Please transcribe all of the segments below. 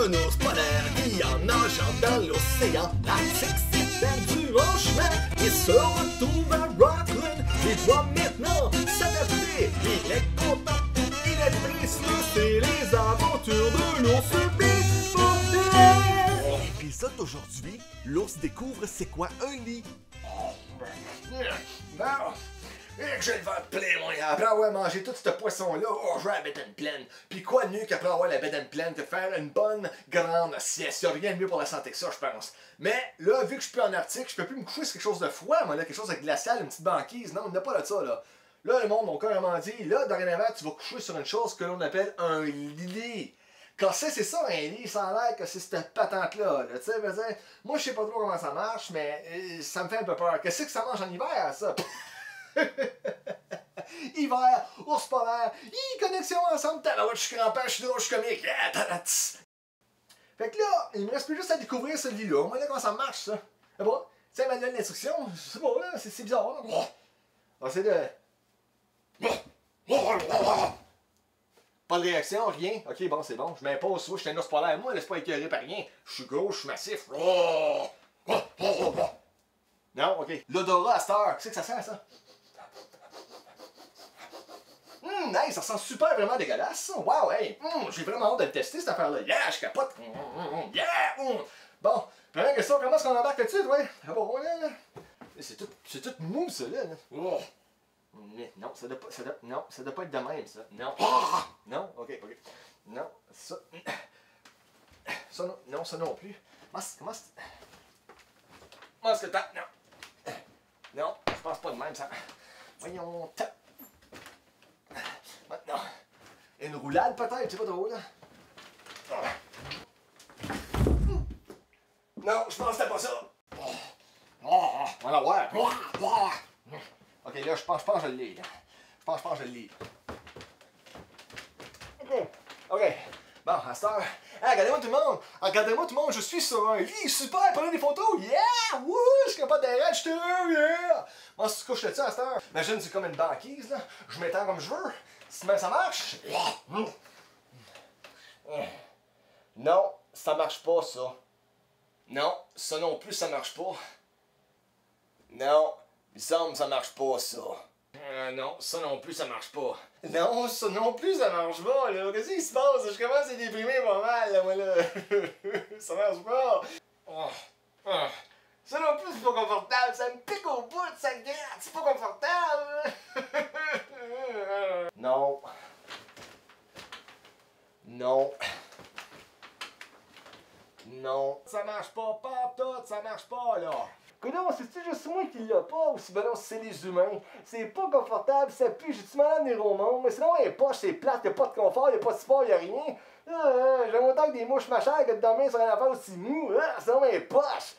un ours polaire qui en nageant dans l'océan Atlantique s'est perdu en chemin. Il se retrouve à Rockland, il voit maintenant s'adapter. Il est content, il est triste, c'est les aventures de l'ours bipolaire. L'épisode d'aujourd'hui, l'ours découvre c'est quoi un lit. Bon, j'ai le ventre plein, mon gars. Après avoir mangé tout ce poisson-là, je vais à la bédaine pleine. Puis quoi de mieux qu'après avoir la bédaine pleine que faire une bonne grande sieste. Y'a rien de mieux pour la santé que ça, je pense. Mais là, vu que je suis plus en Arctique, je peux plus me coucher sur quelque chose de froid, moi, là, quelque chose de glacial, une petite banquise. Non, il n'y a pas de ça, là. Là, le monde, mon carrément dit, là, dorénavant, tu vas coucher sur une chose que l'on appelle un lit. Quand c'est ça, un lit, ça a l'air que c'est cette patente-là. Tu sais, moi, je sais pas trop comment ça marche, mais ça me fait un peu peur. Qu'est-ce que ça mange en hiver, ça? Hiver, ours polaire, connexion ensemble, je suis crampant, je suis drôle, je suis comique. Fait que là, il me reste plus juste à découvrir ce lit-là. Moi, là, comment ça marche, ça? Ah bon? Tu sais, manuel d'instruction, je sais pas, là, c'est bizarre, là. On va essayer de... Pas de réaction, rien. Ok, bon, c'est bon. Je m'impose, je suis un ours polaire. Moi, laisse pas écœurer par rien. Je suis gros, je suis massif. Non, ok. L'odorat à cette heure, qu'est-ce que ça sent, ça? Nice, ça sent super vraiment dégueulasse, ça. Wow, hey, j'ai vraiment hâte de le tester, cette affaire-là. Yeah, je capote. Yeah! Bon, pendant que ça, comment est-ce qu'on embarque là-dessus, toi? Ah bon, là. C'est tout mou, ça, là. Non, ça doit pas être de même, ça. Non. Non, ok. Non, ça. Ça non, non, ça non plus. Comment est-ce que t'as? Non. Non, je pense pas de même, ça. Voyons, tape. Maintenant. Une roulade, peut-être, tu sais pas trop, là. Non, je pense que c'était pas ça. On va la voir. Ok, là, je pense que je l'ai, là. Je pense que je l'ai. Ok. Bon, à cette heure. Hey, regardez-moi tout le monde! Regardez-moi tout le monde, je suis sur un lit super! Prenez des photos! Yeah! Wouh! Je suis capable d'arrêter, je suis heureux! Yeah! Moi, si tu couches là-dessus à cette heure, imagine, c'est comme une banquise, là. Je m'étends comme je veux. Si ça marche. Non, ça marche pas, ça. Non, ça non plus, ça marche pas. Non, il semble que ça marche pas, ça. Non, ça non plus, ça marche pas. Non, ça non plus, ça marche pas, là. Qu'est-ce qui se passe? Je commence à déprimer pas mal, là, moi, là. Ça marche pas. Ça non plus, c'est pas confortable. Ça me pique au bout, ça gratte. C'est pas confortable. Non. Non. Non. Ça marche pas, tout, ça marche pas, là. Coudonc, c'est-tu juste moi qui l'a pas, ou si ben non, c'est les humains? C'est pas confortable, ça pue, j'ai-tu malade des au monde? Mais sinon, les poches, c'est plate, y'a pas de confort, y'a pas de sport, y'a rien. J'aime autant que des mouches machères que de dormir sur une affaire aussi mou. C'est dans mes poches.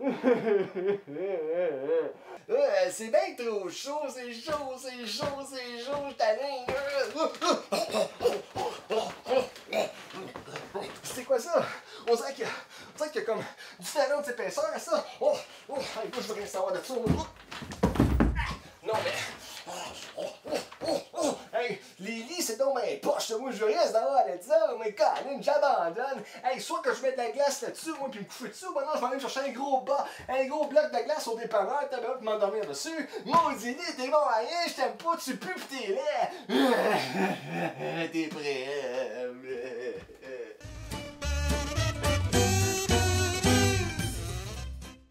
C'est bien trop chaud, c'est chaud, je t'allume. C'est quoi ça? On dirait qu'il y a comme différentes épaisseurs à ça. Écoute, je veux rien savoir de ça. Non, mais... Hey, les lits, c'est donc mes poches. Moi, je reste d'avoir de ça. Mais Colin, j'abandonne. Hey, soit que je mette de la glace là-dessus, moi, puis me coucher dessus, ou non, je vais aller me chercher un gros bloc de glace au dépanneur, t'as besoin de m'endormir dessus. Maudit lit, t'es bon à rien, je t'aime pas, tu pues pis t'es laid. T'es prêt?